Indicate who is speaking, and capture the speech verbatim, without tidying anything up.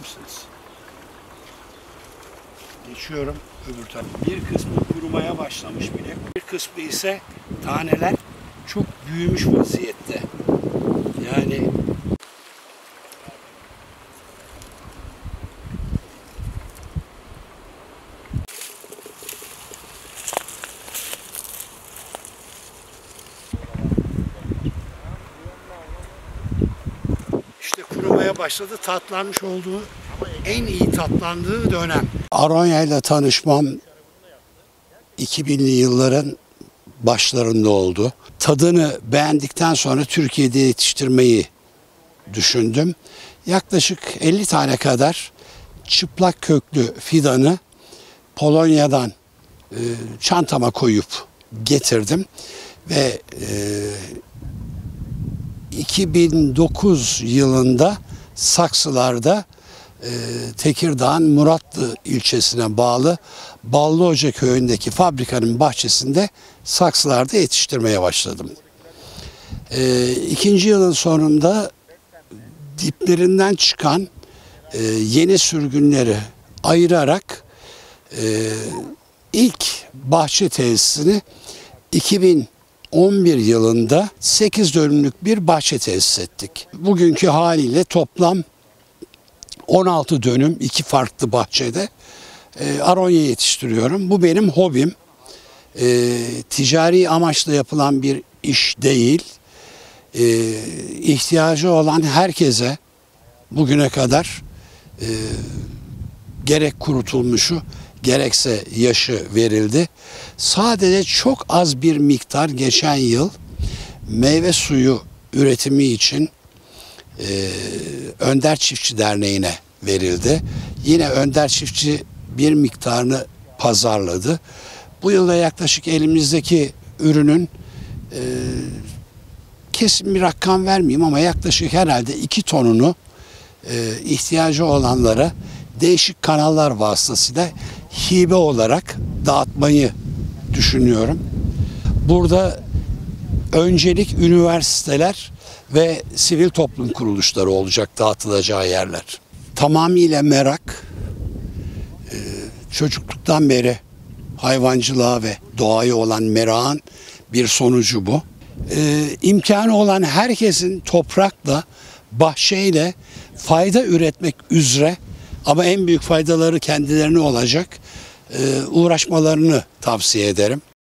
Speaker 1: mısınız? Geçiyorum öbür tarafa. Bir kısmı kurumaya başlamış bile. Bir kısmı ise taneler çok büyümüş vaziyette. Yani işte kurumaya başladı. Tatlanmış olduğu, en iyi tatlandığı dönem. Aronya ile tanışmam iki binli yılların başlarında oldu. Tadını beğendikten sonra Türkiye'de yetiştirmeyi düşündüm. Yaklaşık elli tane kadar çıplak köklü fidanı Polonya'dan e, çantama koyup getirdim ve e, iki bin dokuz yılında saksılarda e, Tekirdağ'ın Muratlı ilçesine bağlı Ballıhoca köyündeki fabrikanın bahçesinde saksılarda yetiştirmeye başladım. E, ikinci yılın sonunda diplerinden çıkan e, yeni sürgünleri ayırarak e, ilk bahçe tesisini iki bin on bir yılında sekiz dönümlük bir bahçe tesis ettik. Bugünkü haliyle toplam on altı dönüm iki farklı bahçede e, aronya yetiştiriyorum. Bu benim hobim. E, ticari amaçla yapılan bir iş değil. E, ihtiyacı olan herkese bugüne kadar e, gerek kurutulmuşu gerekse yaşı verildi. Sadece çok az bir miktar geçen yıl meyve suyu üretimi için e, Önder Çiftçi Derneği'ne verildi. Yine Önder Çiftçi bir miktarını pazarladı. Bu yılda yaklaşık elimizdeki ürünün e, kesin bir rakam vermeyeyim ama yaklaşık herhalde iki tonunu e, ihtiyacı olanlara değişik kanallar vasıtasıyla hibe olarak dağıtmayı düşünüyorum. Burada öncelik üniversiteler ve sivil toplum kuruluşları olacak dağıtılacağı yerler. Tamamıyla merak, e, çocukluktan beri hayvancılığa ve doğaya olan merakın bir sonucu bu. E, imkanı olan herkesin toprakla, bahçeyle fayda üretmek üzere ama en büyük faydaları kendilerine olacak e, uğraşmalarını tavsiye ederim.